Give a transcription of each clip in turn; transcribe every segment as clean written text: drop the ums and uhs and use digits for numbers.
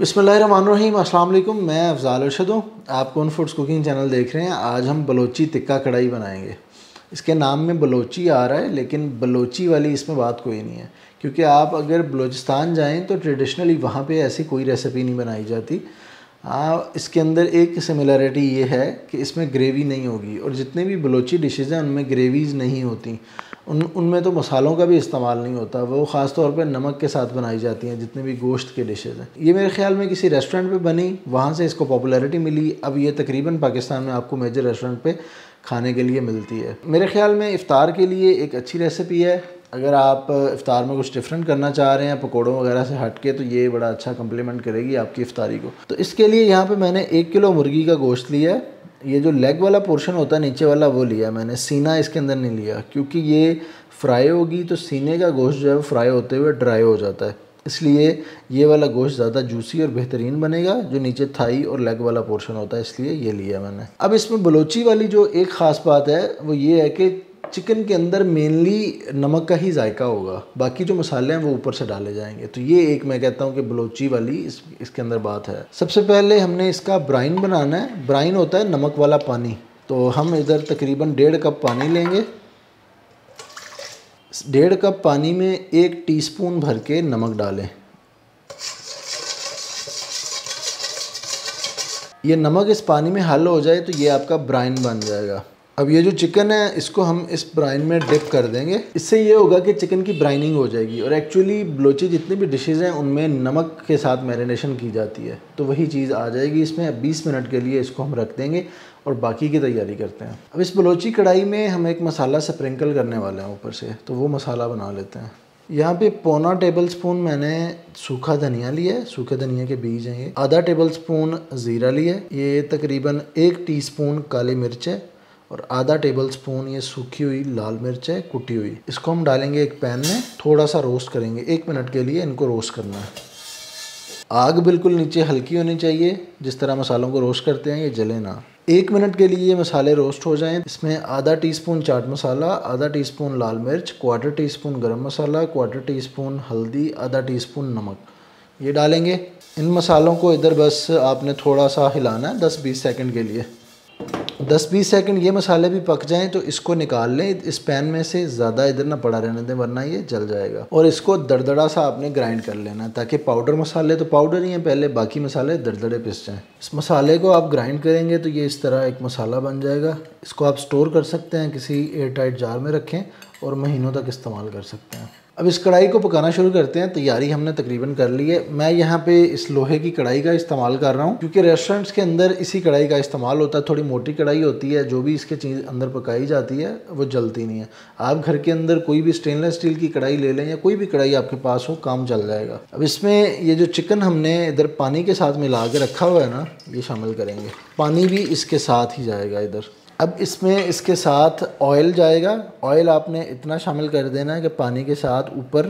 बिस्मिल्लाहिर्रहमानिर्रहीम। अस्सलाम वालेकुम। मैं अफ़ज़ाल अरशद हूँ। आप कौन फूड्स कुकिंग चैनल देख रहे हैं। आज हम बलोची टिक्का कढ़ाई बनाएंगे। इसके नाम में बलोची आ रहा है, लेकिन बलोची वाली इसमें बात कोई नहीं है, क्योंकि आप अगर बलूचिस्तान जाएं तो ट्रेडिशनली वहाँ पे ऐसी कोई रेसिपी नहीं बनाई जाती। इसके अंदर एक सिमिलरिटी ये है कि इसमें ग्रेवी नहीं होगी, और जितने भी बलोची डिशेज़ हैं उनमें ग्रेवीज़ नहीं होती। उनमें तो मसालों का भी इस्तेमाल नहीं होता, वो ख़ास तौर पे नमक के साथ बनाई जाती हैं जितने भी गोश्त के डिशेज़ हैं। ये मेरे ख़्याल में किसी रेस्टोरेंट पे बनी, वहाँ से इसको पॉपुलैरिटी मिली। अब ये तकरीबन पाकिस्तान में आपको मेजर रेस्टोरेंट पे खाने के लिए मिलती है। मेरे ख़्याल में इफ़्तार के लिए एक अच्छी रेसिपी है। अगर आप इफ़्तार में कुछ डिफरेंट करना चाह रहे हैं पकौड़ों वगैरह से हट के, तो ये बड़ा अच्छा कम्प्लीमेंट करेगी आपकी इफ़्तारी को। तो इसके लिए यहाँ पे मैंने 1 किलो मुर्गी का गोश्त लिया है। ये जो लेग वाला पोर्शन होता है नीचे वाला, वो लिया मैंने। सीना इसके अंदर नहीं लिया, क्योंकि ये फ्राई होगी तो सीने का गोश्त जो है वो फ्राई होते हुए ड्राई हो जाता है, इसलिए ये वाला गोश्त ज़्यादा जूसी और बेहतरीन बनेगा। जो नीचे थाई और लेग वाला पोर्शन होता है, इसलिए ये लिया मैंने। अब इसमें बलोची वाली जो एक ख़ास बात है वो ये है कि चिकन के अंदर मेनली नमक का ही जायका होगा, बाकी जो मसाले हैं वो ऊपर से डाले जाएंगे। तो ये एक मैं कहता हूँ कि बलोची वाली इसके अंदर बात है। सबसे पहले हमने इसका ब्राइन बनाना है। ब्राइन होता है नमक वाला पानी। तो हम इधर तकरीबन 1.5 कप पानी लेंगे। 1.5 कप पानी में 1 टीस्पून भर के नमक डालें। ये नमक इस पानी में हल हो जाए तो ये आपका ब्राइन बन जाएगा। अब ये जो चिकन है इसको हम इस ब्राइन में डिप कर देंगे। इससे ये होगा कि चिकन की ब्राइनिंग हो जाएगी। और एक्चुअली बलोची जितनी भी डिशेज़ हैं उनमें नमक के साथ मैरिनेशन की जाती है, तो वही चीज़ आ जाएगी इसमें। अब 20 मिनट के लिए इसको हम रख देंगे और बाकी की तैयारी करते हैं। अब इस बलोची कढ़ाई में हम एक मसाला स्प्रिंकल करने वाले हैं ऊपर से, तो वो मसाला बना लेते हैं। यहाँ पे 1.25 टेबल स्पून मैंने सूखा धनिया लिया है, सूखे धनिया के बीज हैं ये। आधा टेबल स्पून ज़ीरा लिया है। ये तकरीबन 1 टीस्पून काली मिर्च है, और आधा टेबल स्पून ये सूखी हुई लाल मिर्च है कुटी हुई। इसको हम डालेंगे एक पैन में, थोड़ा सा रोस्ट करेंगे। 1 मिनट के लिए इनको रोस्ट करना है। आग बिल्कुल नीचे हल्की होनी चाहिए, जिस तरह मसालों को रोस्ट करते हैं, ये जले ना। 1 मिनट के लिए ये मसाले रोस्ट हो जाएं। इसमें आधा टीस्पून चाट मसाला, आधा टीस्पून लाल मिर्च, 1/4 टीस्पून गरम मसाला, 1/4 टीस्पून हल्दी, आधा टीस्पून नमक, ये डालेंगे। इन मसालों को इधर बस आपने थोड़ा सा हिलाना है 10-20 सेकंड के लिए। 10-20 सेकंड ये मसाले भी पक जाएं तो इसको निकाल लें इस पैन में से। ज़्यादा इधर ना पड़ा रहने दें, वरना ये जल जाएगा। और इसको दरदरा सा आपने ग्राइंड कर लेना है, ताकि पाउडर मसाले तो पाउडर ही हैं पहले, बाकी मसाले दरदरे पिस जाएँ। इस मसाले को आप ग्राइंड करेंगे तो ये इस तरह एक मसाला बन जाएगा। इसको आप स्टोर कर सकते हैं, किसी एयर टाइट जार में रखें और महीनों तक इस्तेमाल कर सकते हैं। अब इस कढ़ाई को पकाना शुरू करते हैं। तैयारी हमने तकरीबन कर ली है। मैं यहाँ पे इस लोहे की कढ़ाई का इस्तेमाल कर रहा हूँ, क्योंकि रेस्टोरेंट्स के अंदर इसी कढ़ाई का इस्तेमाल होता है। थोड़ी मोटी कढ़ाई होती है, जो भी इसके चीज़ अंदर पकाई जाती है वो जलती नहीं है। आप घर के अंदर कोई भी स्टेनलेस स्टील की कढ़ाई ले लें, या कोई भी कढ़ाई आपके पास हो, काम चल जाएगा। अब इसमें ये जो चिकन हमने इधर पानी के साथ मिला के रखा हुआ है ना, ये शामिल करेंगे। पानी भी इसके साथ ही जाएगा इधर। अब इसमें इसके साथ ऑयल जाएगा। ऑयल आपने इतना शामिल कर देना है कि पानी के साथ ऊपर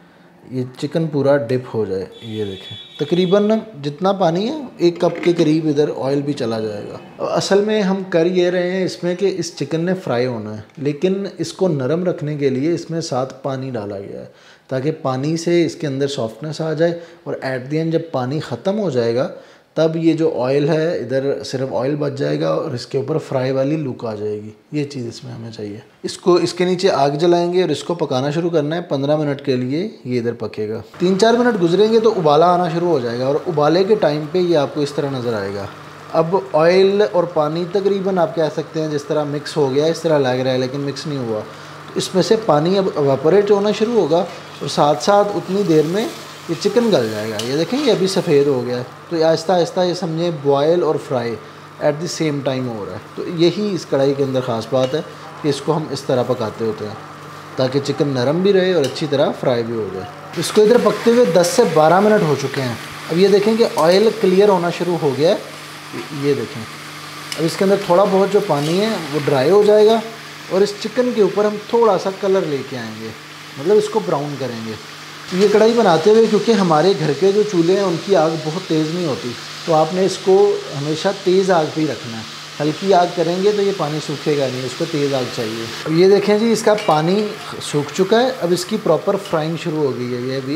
ये चिकन पूरा डिप हो जाए। ये देखें, तकरीबन जितना पानी है 1 कप के करीब इधर ऑयल भी चला जाएगा। अब असल में हम कर ये रहे हैं इसमें कि इस चिकन ने फ्राई होना है, लेकिन इसको नरम रखने के लिए इसमें साथ पानी डाला गया है, ताकि पानी से इसके अंदर सॉफ्टनेस आ जाए। और एट द एंड जब पानी ख़त्म हो जाएगा तब ये जो ऑयल है इधर सिर्फ ऑयल बच जाएगा और इसके ऊपर फ्राई वाली लुक आ जाएगी। ये चीज़ इसमें हमें चाहिए। इसको इसके नीचे आग जलाएंगे और इसको पकाना शुरू करना है। 15 मिनट के लिए ये इधर पकेगा। 3-4 मिनट गुजरेंगे तो उबाला आना शुरू हो जाएगा, और उबाले के टाइम पे ये आपको इस तरह नज़र आएगा। अब ऑयल और पानी तकरीबन आप कह सकते हैं जिस तरह मिक्स हो गया, इस तरह लग रहा है, लेकिन मिक्स नहीं हुआ। तो इसमें से पानी अब एवापोरेट होना शुरू होगा, और साथ साथ उतनी देर में ये चिकन गल जाएगा। ये देखें, ये अभी सफ़ेद हो गया है। तो आहिस्ता आहिस्ता ये समझें बॉयल और fry at the same time हो रहा है। तो यही इस कढ़ाई के अंदर ख़ास बात है कि इसको हम इस तरह पकाते होते हैं, ताकि चिकन नरम भी रहे और अच्छी तरह फ्राई भी हो जाए। इसको इधर पकते हुए 10 से 12 मिनट हो चुके हैं। अब ये देखें कि ऑयल क्लियर होना शुरू हो गया है। ये देखें, अब इसके अंदर थोड़ा बहुत जो पानी है वो ड्राई हो जाएगा, और इस चिकन के ऊपर हम थोड़ा सा कलर लेके आएंगे, मतलब इसको ब्राउन करेंगे। ये कढ़ाई बनाते हुए, क्योंकि हमारे घर के जो चूल्हे हैं उनकी आग बहुत तेज़ नहीं होती, तो आपने इसको हमेशा तेज़ आग पे ही रखना है। हल्की आग करेंगे तो ये पानी सूखेगा नहीं, इसको तेज़ आग चाहिए। अब ये देखें जी, इसका पानी सूख चुका है। अब इसकी प्रॉपर फ्राइंग शुरू हो गई है ये भी,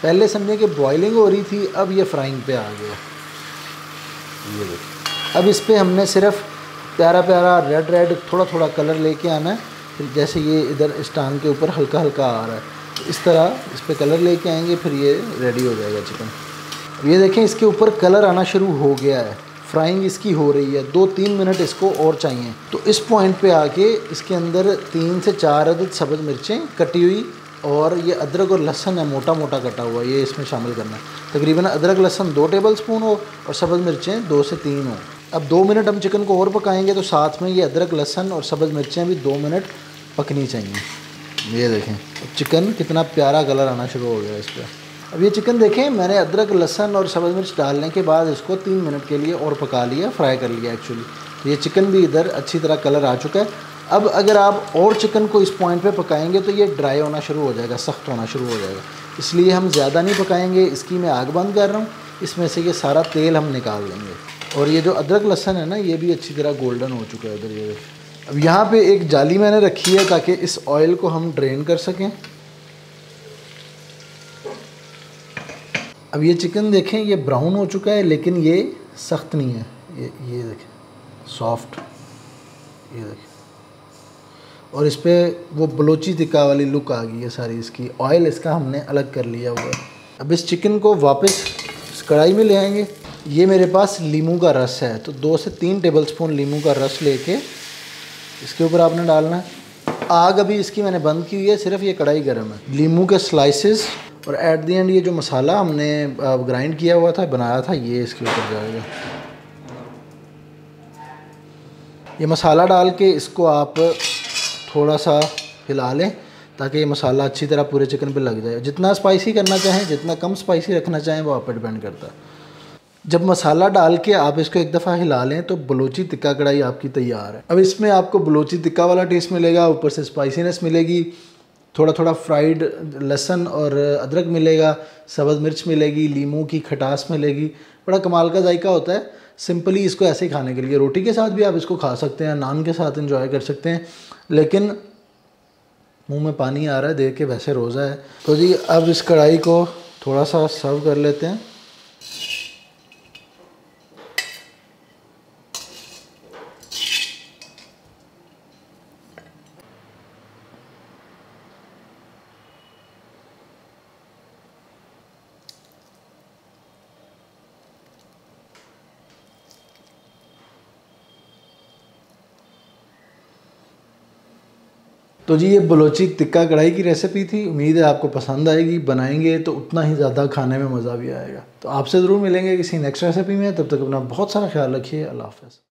पहले समझे कि बॉइलिंग हो रही थी, अब ये फ्राइंग पे आ गया। ये देखिए, अब इस पर हमने सिर्फ प्यारा प्यारा रेड रेड थोड़ा थोड़ा कलर लेके आना है। फिर जैसे ये इधर इस टांग के ऊपर हल्का हल्का आ रहा है, तो इस तरह इस पर कलर लेके आएंगे, फिर ये रेडी हो जाएगा चिकन। ये देखें इसके ऊपर कलर आना शुरू हो गया है, फ्राइंग इसकी हो रही है। 2-3 मिनट इसको और चाहिए। तो इस पॉइंट पे आके इसके अंदर 3 से 4 अदद सब्ज़ मिर्चें कटी हुई और ये अदरक और लहसुन है मोटा मोटा कटा हुआ, ये इसमें शामिल करना है। तकरीबन अदरक लहसुन 2 टेबल स्पून हो और सब्ज़ मिर्चें 2 से 3 हो। अब 2 मिनट हम चिकन को और पकाएंगे, तो साथ में ये अदरक लहसुन और सब्ज़ मिर्चें भी 2 मिनट पकनी चाहिए। ये देखें चिकन कितना प्यारा कलर आना शुरू हो गया इस पर। अब ये चिकन देखें, मैंने अदरक लहसुन और सब्ज़ मिर्च डालने के बाद इसको 3 मिनट के लिए और पका लिया, फ्राई कर लिया एक्चुअली। तो ये चिकन भी इधर अच्छी तरह कलर आ चुका है। अब अगर आप और चिकन को इस पॉइंट पे पकाएंगे तो ये ड्राई होना शुरू हो जाएगा, सख्त होना शुरू हो जाएगा। इसलिए हम ज़्यादा नहीं पकाएंगे। इसकी मैं आग बंद कर रहा हूँ, इसमें से ये सारा तेल हम निकाल देंगे। और ये जो अदरक लहसुन है ना, ये भी अच्छी तरह गोल्डन हो चुका है इधर। ये अब यहाँ पे एक जाली मैंने रखी है ताकि इस ऑयल को हम ड्रेन कर सकें। अब ये चिकन देखें, ये ब्राउन हो चुका है लेकिन ये सख्त नहीं है। ये देखें सॉफ्ट, ये देखें। और इस पर वो बलोची टिक्का वाली लुक आ गई है सारी इसकी। ऑयल इसका हमने अलग कर लिया हुआ है। अब इस चिकन को वापस इस कढ़ाई में ले आएंगे। ये मेरे पास लीमू का रस है, तो 2 से 3 टेबल स्पून लीमू का रस लेके इसके ऊपर आपने डालना है। आग अभी इसकी मैंने बंद की हुई है, सिर्फ ये कढ़ाई गर्म है। लीमू के स्लाइसेस और एट द एंड ये जो मसाला हमने ग्राइंड किया हुआ था, बनाया था, ये इसके ऊपर जाएगा। ये मसाला डाल के इसको आप थोड़ा सा हिला लें ताकि ये मसाला अच्छी तरह पूरे चिकन पे लग जाए। जितना स्पाइसी करना चाहें, जितना कम स्पाइसी रखना चाहें, वो आप पर डिपेंड करता है। जब मसाला डाल के आप इसको एक दफ़ा हिला लें तो बलोची टिक्का कढ़ाई आपकी तैयार है। अब इसमें आपको बलोची टिक्का वाला टेस्ट मिलेगा, ऊपर से स्पाइसीनेस मिलेगी, थोड़ा थोड़ा फ्राइड लहसुन और अदरक मिलेगा, सब्ज़ मिर्च मिलेगी, लीमू की खटास मिलेगी। बड़ा कमाल का जायका होता है। सिंपली इसको ऐसे ही खाने के लिए, रोटी के साथ भी आप इसको खा सकते हैं, नान के साथ एंजॉय कर सकते हैं। लेकिन मुंह में पानी आ रहा है देख के, वैसे रोज़ा है। तो जी अब इस कढ़ाई को थोड़ा सा सर्व कर लेते हैं। तो जी ये बलोची टिक्का कढ़ाई की रेसिपी थी। उम्मीद है आपको पसंद आएगी। बनाएंगे तो उतना ही ज़्यादा खाने में मज़ा भी आएगा। तो आपसे ज़रूर मिलेंगे किसी नेक्स्ट रेसिपी में। तब तक अपना बहुत सारा ख्याल रखिए। अल्लाह हाफ़िज़।